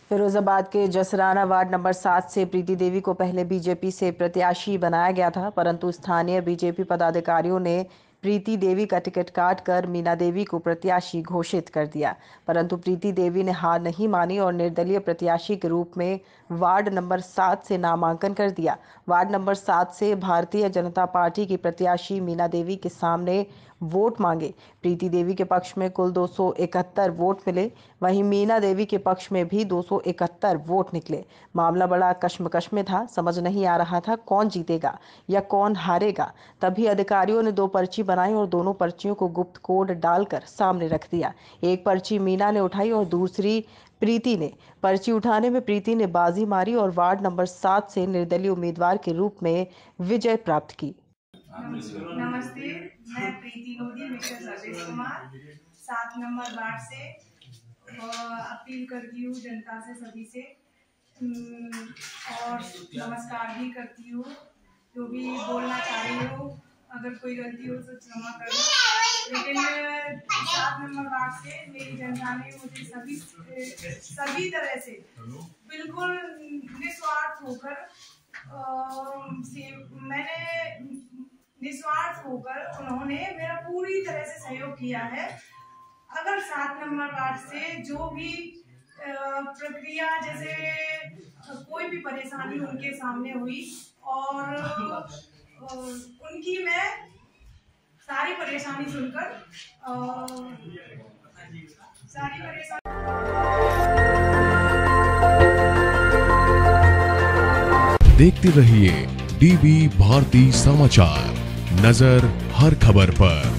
फिरोजाबाद के Jasrana ward number 7 से प्रीति देवी को पहले बीजेपी से प्रत्याशी बनाया गया था, परंतु स्थानीय बीजेपी पदाधिकारियों ने प्रीति देवी का टिकट काटकर मीना देवी को प्रत्याशी घोषित कर दिया। परंतु प्रीति देवी ने हार नहीं मानी और निर्दलीय प्रत्याशी के रूप में वार्ड नंबर 7 से नामांकन कर दिया। वार्ड नंबर 7 से भारतीय जनता पार्टी की प्रत्याशी मीना देवी के सामने वोट मांगे। प्रीति देवी के पक्ष में कुल 271 वोट मिले, वहीं मीना देवी के पक्ष में भी 271 वोट निकले। मामला बड़ा कश्मकश में था, समझ नहीं आ रहा था कौन जीतेगा या कौन हारेगा। तभी अधिकारियों ने 2 पर्ची बनाई और दोनों पर्चियों को गुप्त कोड डालकर सामने रख दिया। एक पर्ची मीना ने उठाई और दूसरी प्रीति ने। पर्ची उठाने में प्रीति ने बाजी मारी और वार्ड नंबर 7 से निर्दलीय उम्मीदवार के रूप में विजय प्राप्त की। नमस्ते, मैं Preeti Lodhi mister Satish Kumar 7 number ward से अपील करती हूँ जनता से, सभी से, और नमस्कार भी करती हूँ। जो भी बोलना चाह रही हो, अगर कोई गलती हो तो क्षमा करो। लेकिन 7 नंबर वार्ड से मेरी जनता ने मुझे सभी तरह से बिल्कुल निस्वार्थ होकर उन्होंने मेरा पूरी तरह से सहयोग किया है। अगर 7 नंबर वार्ड से जो भी प्रक्रिया, जैसे कोई भी परेशानी उनके सामने हुई और उनकी मैं सारी परेशानी सुनकर देखते रहिए डीवी भारती समाचार, नजर हर खबर पर।